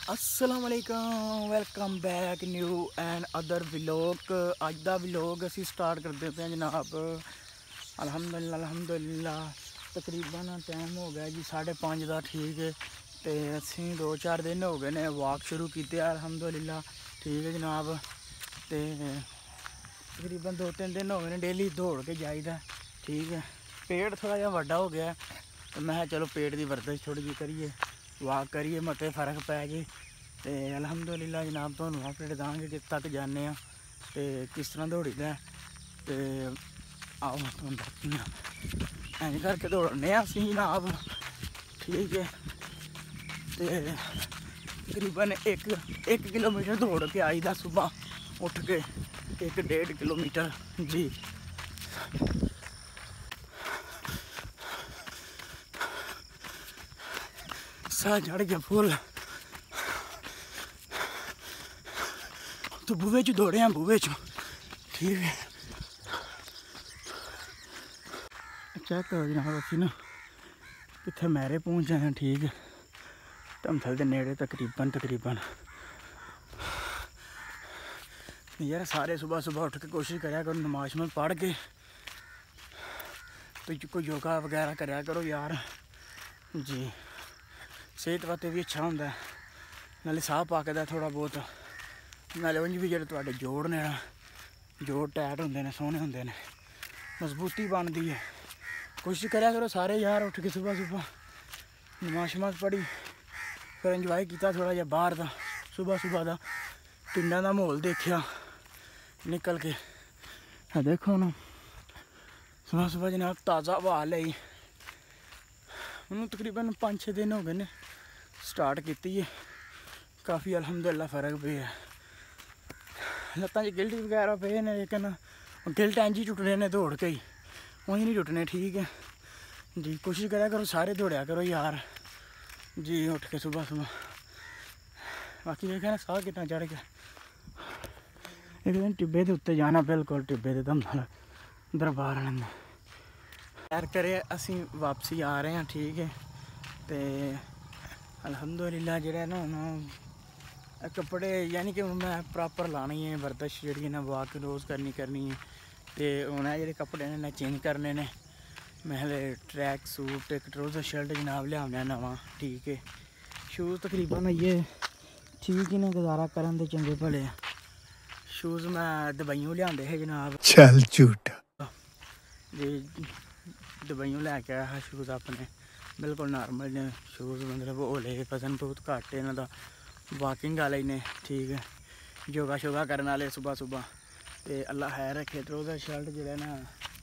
अस्सलाम वालेकुम welcome back new and other vlog. अज का व्लॉग असी स्टार्ट करते पे जनाब। अल्हम्दुलिल्लाह तकरीबन टाइम हो गया जी 5:30 का। ठीक है, तो असी 2-4 दिन हो गए ने वॉक शुरू किए अल्हम्दुलिल्लाह। ठीक है जनाब, तो तकरीबन 2-3 दिन हो गए डेली दौड़ के जाइदा। ठीक है, पेट थोड़ा जहा वड्डा हो गया, तो मैं चलो पेट की वर्जिश थोड़ी जी करिए, वाक करिए, मते फर्क पै जे। तो अल्हम्दुलिल्लाह जनाब तुहानू अपडेट दांगे कि तक जाने तो किस तरह दौड़ीदा। तो आओ तुहानू दसने इंज करके दौड़ने असी जनाब। ठीक है, तो तकरीबन एक किलोमीटर दौड़ के आई दा सुबह उठ के 1-1.5 किलोमीटर जी। साह चढ़ गया फुल, तो बूहे च दौड़े हैं बूहे च। ठीक है, चेक करो जनाब असी ना कितने मैरे पहुँच जाए हैं। ठीक है, धमथल के नेड़े तकरीबन यार सारे सुबह सुबह उठ के कोशिश कराया करो, नमाज में पढ़ के तो कोई योगा वगैरह कराया करो यार जी। सेहत वास्ते भी अच्छा होंदा है, नाले साह पकदा थोड़ा बहुत, नाले उंज भी जेह्ड़े तुहाडे जोड़ ने ना, जोड़ टाइट होंदे ने, सोहने होंदे ने, मजबूती बनदी है। कोशिश कराया करो सारे यार उठ के सुबह सुबह नमाज शमाज पढ़ी, फिर इंजॉय किया थोड़ा जिहा बाहर दा सुबह सुबह दा पिंडां दा माहौल देखिया निकल के। देखो ना सुबह सुबह जनाब ताज़ा हवा लई। मैनूं तकरीबन 5-6 दिन हो गए ने स्टार्ट की है, काफ़ी अल्हम्दुलिल्लाह फ़र्क पे है। लत्तां च गिल्ट वगैरह पे ने, लेकिन गिल्ट इंज ही टुटने ने दौड़ के ही, उंज नहीं टुटने। ठीक है जी, कोशिश करा करो सारे दौड़िया करो यार जी उठ के सुबह सुबह। बाकी देखा ना साह कितना चढ़ गया। एक दिन टिब्बे के उत्ते जाना, बिल्कुल टिब्बे के धमथल दरबार आनंद तैयार करे असी वापसी आ रहे हैं। ठीक है, तो अल्हम्दुलिल्लाह जेह्ड़ा ना हुण कपड़े यानी कि मैं प्रॉपर लानी है, वर्जिश जी ना वॉक रोज़ करनी है। तो उन्हें जेह्ड़े कपड़े ने चेंज करने ने, मैं हले ट्रैक सूट एक ट्राउज़र शर्ट जनाब लिया नवा। ठीक है, शूज़ तकरीबन ये ठीक ही ने, गुजारा करन दे चंगे भले। शूज़ मैं दुबईयों लियाते है जनाब। चल झूठा जी दुबईयों लैके आया शूज़ अपने, बिल्कुल नॉर्मल ने शूज़, मतलब ओले वजन बहुत घट्ट इन्हां दा, वॉकिंग वाले ने। ठीक है, योगा शोगा करने वाले सुबह सुबह। तो अल्लाह खैर रखे। ट्राउज़र शर्ट जो ना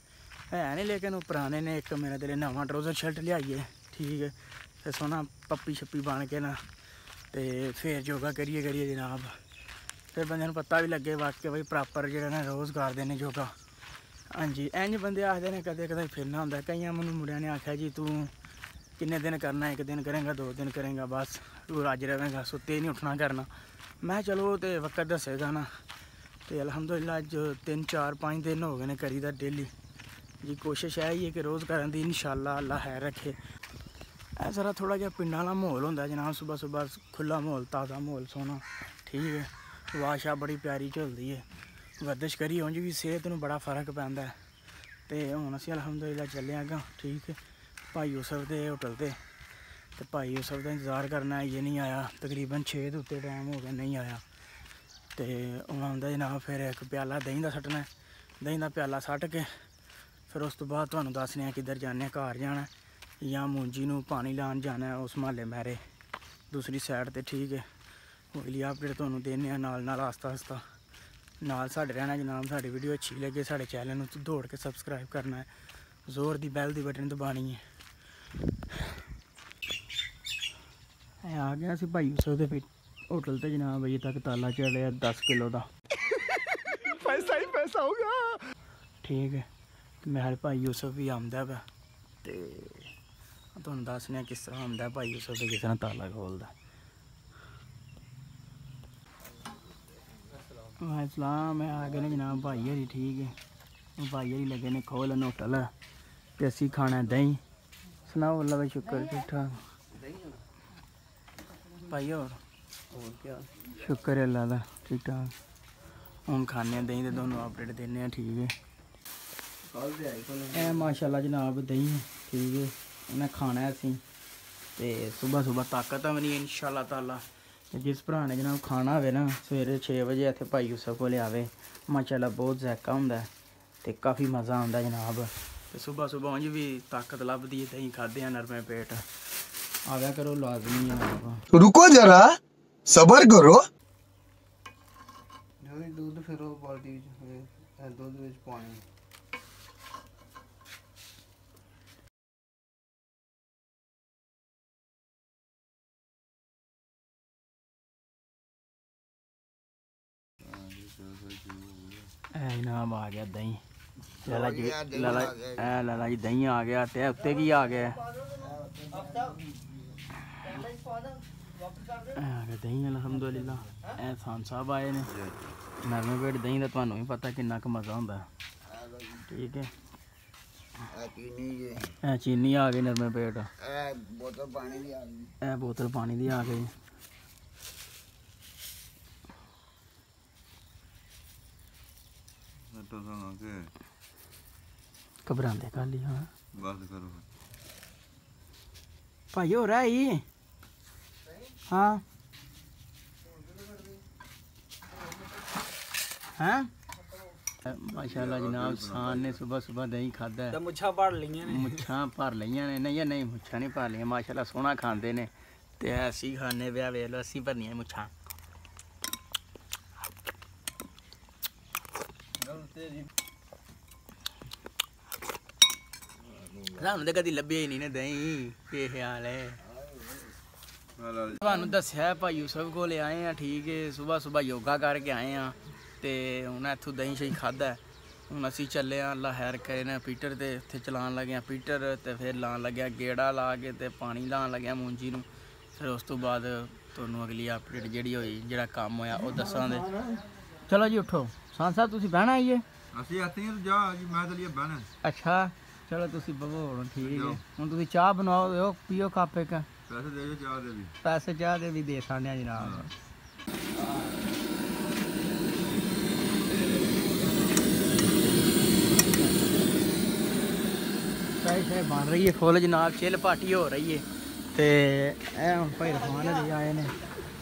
है नहीं, लेकिन वो पुराने ने, एक मेरे दिल नवा ट्राउज़र शर्ट लियाइए। ठीक है, तो सोना पप्पी शप्पी बन के ना, तो फिर योगा करिए जनाब, फिर बंदे नूं पता भी लगे वाकई भाई प्रॉपर जो ना रोज़ करते हैं योगा। हाँ जी, इंज बंदे आखते हैं कदे कदे फिरना होंदा। कई मैनूं मुंडियां ने आख्या जी तू किन्ने दिन करना, 1 दिन करेंगा 2 दिन करेंगा, बस तू रज रहेगा, सुत्ते नहीं उठना करना। मैं चलो तो वक्त दसेगा ना। तो अल्हम्दुलिल्लाह अज 3-4-5 दिन हो गए ने करी दा डेली जी। कोशिश है ही है कि रोज़ करन दी, इंशाअल्लाह अल्लाह खैर रखे। ऐ जरा थोड़ा जिहा पिंडां वाला माहौल होंदा जनाब, सुबह सुबह खुला माहौल, ताज़ा माहौल सोना। ठीक है, हवा शवा बड़ी प्यारी झुलदी है, वर्जिश करिए उंज भी सेहत नूं बड़ा फर्क पैंदा है। तो हुण असीं अल्हम्दुलिल्लाह चले आं। ठीक है, भाई यूसुफ के होटल ते, तो भाई यूसुफ का इंतज़ार करना, ये नहीं आया, तकरीबन 6 के उत्ते टाइम हो गया नहीं आया। तो हूँ आंदा जनाब, फिर एक प्याला दही का सट्टना, दही का प्याला सट्ट के फिर उस तो बाद तुहानूं दस्सने किधर जाने, घर जाना या मुंजी नूं पानी लान जाना है उस महल्ले मैरे दूसरी साइड ते। ठीक है, अगली अपडेट तुहानूं देने नाल आस्ता आस्ता नाल साडे रहना जनाब। साडी वीडियो अच्छी लगे साडे चैनल नूं दौड़ के सबसक्राइब करना है, जोर दी बैल दी बटन दबानी है। आ गया सी भाई यूसुफ दे होटल ते जनाब, अजे तक ताला चढ़िया 10 किलो का पैसा ही पैसा होगा। ठीक है, मैं भाई यूसुफ भी आंदा पा, तो तुहानूं दस्सने किस तरह आंदा भाई यूसुफ ते किस तरह ताला खोलदा। सलाम, मैं आ गए जनाब भाई हरी। ठीक है, भाई हरी लगे ने खोलन होटल, ते असीं खाना दही। सुनाओ अल्लाह का शुक्र ठीक ठाक भाई। और और क्या शुक्र है अल्लाह दा ठीक ठाक। हूँ खाने दही तो दोनों अपडेट देने ठीक है। ए माशाल्लाह जनाब दही ठीक है उन्हें खाना है असी तो सुबह सुबह ताकत आनी इंशाल्लाह ताला। जिस भरा ने जनाब खाना हो ना सवेरे 6 बजे इतने भाई यूसुफ को आवे माशाल्लाह बहुत जैका होंगे तो काफ़ी मज़ा आता जनाब। तो सुबह सुबह उंज भी ताकत लभदी है दही खादे नरमे पेट आव्या करो लाजमी जनाब। रुको जरा सबर करो। दूध फिर बाल्टी दूध विच पानी जनाब आ गया दही लाला जी लाला जी दही आ गया ते उत्ते की आ गया दही अलहमदुलिल्लाह। एहसान साहब आए ने नरमे पेट दही का थानू भी पता किन्ना क मज़ा होंदा ठीक है। चीनी आ गई नरमे पेट बोतल पानी दी आ गई। घबरांदे खाली हाँ भाई हो रहा है हाँ हैं माशाल्लाह जनाब सान ने सुबह सुबह दही खादा है। मुच्छां भर लियां ने नहीं मुच्छां नहीं भर लियां माशाल्लाह सोहना खांदे ने ते असी खाने ब्याह वेख लो असी भरनियां मुच्छां। सानू तो कदी लभ्या ही नहीं ना दही के ख्याल है तुहानू दस्या भाई यूसुफ को आए हैं ठीक है। सुबह सुबह योगा करके आए हैं तो उन्हें इतों दही शही खादा हूँ असी चले अल्लाह खैर करे ने पीटर ते इत्थे चलान लगे पीटर तो फिर लान लग्या गेड़ा ला के ते पानी लान लग्या मुंजी नूं। फिर उस तो बाद तुहानू अगली अपडेट जिहड़ी होई जिहड़ा काम होया वो दस्सांगे। चलो जी उठो सान साहब तुसीं बहना आइए अच्छा चलो तुसीं बवो ठीक है। हुण तुसीं चाह बनाओ पियो कप एक पैसे चाह दे भी दे सकने जनाब। चाय शाय बन रही है फुल जनाब चिल पार्टी हो रही है तो भाई रफान आए ने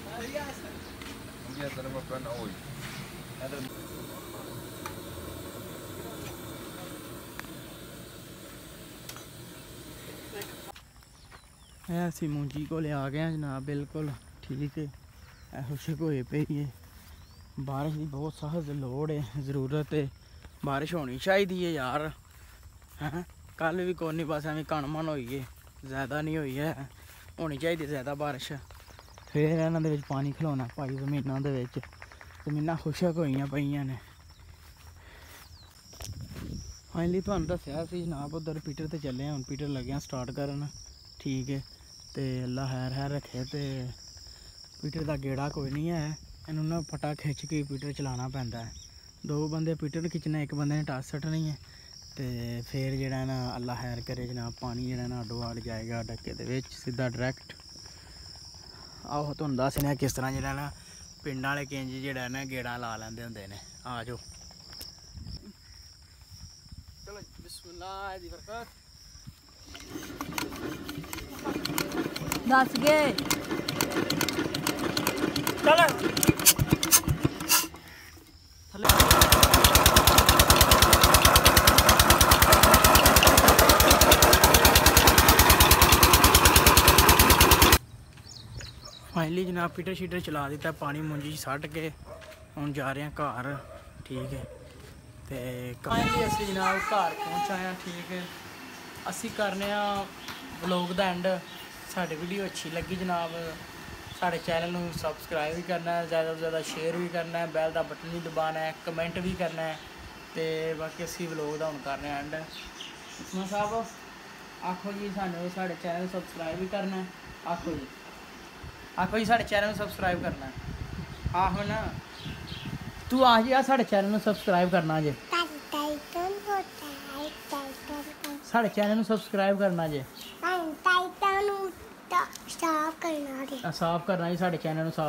ऐसी मुंजी को ले आ गए जनाब बिल्कुल ठीक है। खुशक होए पे है बारिश की बहुत सख्त लोड़ है ज़रूरत है बारिश होनी चाहिए है यार हैं। कल भी कोई नहीं बस एवं कनमन होई है ज़्यादा नहीं हुई है होनी चाहिए ज़्यादा बारिश। फिर इन्हों के पानी खिलाना भाई जमीनों के जमीन खुशक हुई पईयां ने। फाइनली तुहानू दस्या सी जनाब उधर पीटर ते चले हम पीटर लगे स्टार्ट करन ठीक है। तो अल्लाह खैर रखे तो पीटर का गेड़ा कोई नहीं है इन्हू ना फटा खिंच के पीटर चलाना पैंदा है। 2 बंदे पीटर खिंचना एक बंदे ने टस सटनी है तो फिर जो ना अल्लाह खैर करे जनाब पानी जो ना अडो अड जाएगा डक्के के सीधा डायरैक्ट। आहो तुहानू दसने किस तरह जो ना पिंड वाले किंज जो ना गेड़ा ला लेंदे हुंदे ने आ जाओ। चलो बिस्मिल्लाह दी बरकत दस गए चल फाइनली जनाब पीटर शीटर चला दिता पानी मुंजी सट के हम जा रहे हैं घर ठीक है। तो फाइनली असी जनाब घर पहुँच आए ठीक है। असी करने व्लॉग दा एंड साड़ी वीडियो अच्छी लगी जनाब साढ़े चैनल में सबसक्राइब भी करना है ज़्यादा से ज़्यादा शेयर भी करना है बैल का बटन भी दबाना है कमेंट भी करना है तो बाकी असी व्लॉग का हम करने एंड उस्मान साहब आखो जी साढ़े चैनल सबसक्राइब भी करना है आखो जी साढ़े चैनल सबसक्राइब करना है आहो ना तू आ जी साढ़े चैनल सबसक्राइब करना जे साढ़े चैनल सबसक्राइब करना जे साफ करना जी साढ़े चैनल